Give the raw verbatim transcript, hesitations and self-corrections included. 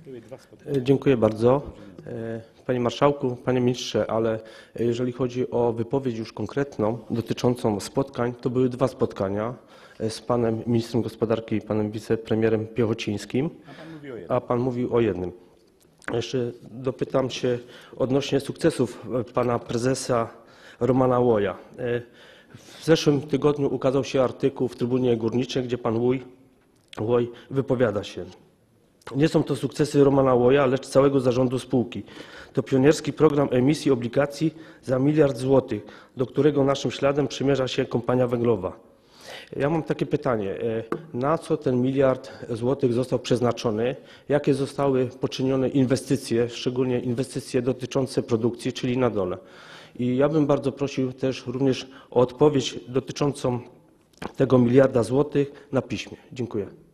Dziękuję bardzo. Panie Marszałku, Panie Ministrze, ale jeżeli chodzi o wypowiedź już konkretną dotyczącą spotkań, to były dwa spotkania z Panem Ministrem Gospodarki i Panem Wicepremierem Piechocińskim, a Pan mówił o jednym. Jeszcze dopytam się odnośnie sukcesów Pana Prezesa Romana Łoja. W zeszłym tygodniu ukazał się artykuł w Trybunie Górniczej, gdzie Pan Łój, Łoj wypowiada się. Nie są to sukcesy Romana Łoja, lecz całego zarządu spółki. To pionierski program emisji obligacji za miliard złotych, do którego naszym śladem przymierza się kompania węglowa. Ja mam takie pytanie, na co ten miliard złotych został przeznaczony, jakie zostały poczynione inwestycje, szczególnie inwestycje dotyczące produkcji, czyli na dole. I ja bym bardzo prosił też również o odpowiedź dotyczącą tego miliarda złotych na piśmie. Dziękuję.